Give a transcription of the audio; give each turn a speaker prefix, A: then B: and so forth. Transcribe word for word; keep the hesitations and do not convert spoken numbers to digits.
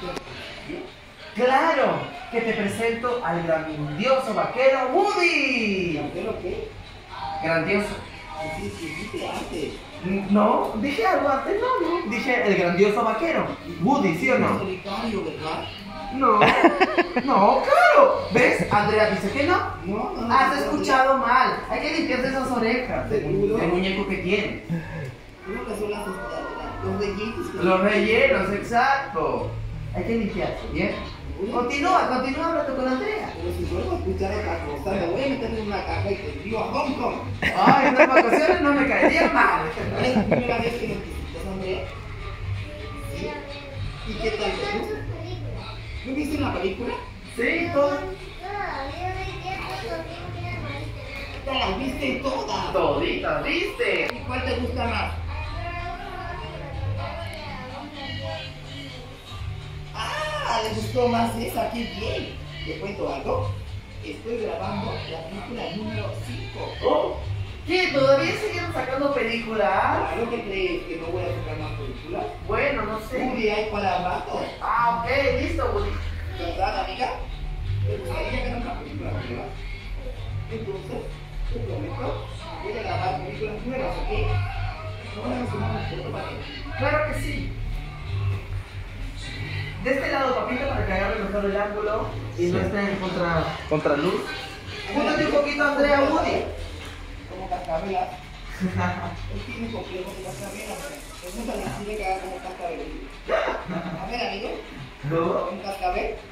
A: Claro, que te presento al grandioso vaquero Woody.
B: ¿Vaquero qué?
A: Grandioso.
B: Sí, sí, dijiste antes.
A: No, dije algo antes, no, no. Dije el grandioso vaquero. Woody, ¿sí o no?
B: Solitario, ¿verdad?
A: No, no, claro. ¿Ves? Andrea dice que no.
B: No, no, no.
A: Has escuchado mal. Hay que limpiarse esas orejas de,
B: ¿Seguro?
A: de muñeco que tiene.
B: Creo que son las, los rellenos. que-
A: Los rellenos, exacto. Hay que limpiarse, ¿bien? Continúa, continúa hablando con Andrea.
B: Pero si vuelvo a escuchar otra cosa, me voy a meter en una caja y te envío a Hong Kong.
A: Ay, estas vacaciones no me caerían mal.
B: Es la primera vez que nos visitas, Andrea. ¿Sí? ¿Y qué tal te gusta? ¿No viste una película?
A: Sí, todo.
B: Ya las viste todas.
A: Toditas, ¿viste?
B: ¿Y cuál te gusta más? Ah, le gustó más esa, qué bien. ¿Te cuento algo? Estoy grabando la película número cinco.
A: Oh, ¿qué? ¿Todavía siguen sacando películas?
B: Claro que crees que no voy a sacar más películas.
A: Bueno, no sé.
B: Un día hay para rato.
A: Ah, ok, listo, Woody.
B: ¿Verdad, amiga? ¿Te gustaría ver una película nueva? Entonces, te prometo, voy a grabar películas nuevas, ¿ok? No voy a mencionar una foto para ti.
A: Claro que sí. De este lado, papito, para que agarre mejor el ángulo y no esté en contra, contraluz. Júntate un poquito, Andrea, Woody.
B: Como cascabelas. Él tiene complejos de cascabelas. Es mucha mentira que haga como cascabel. A ver, amigo.
A: ¿No?
B: ¿Un cascabel?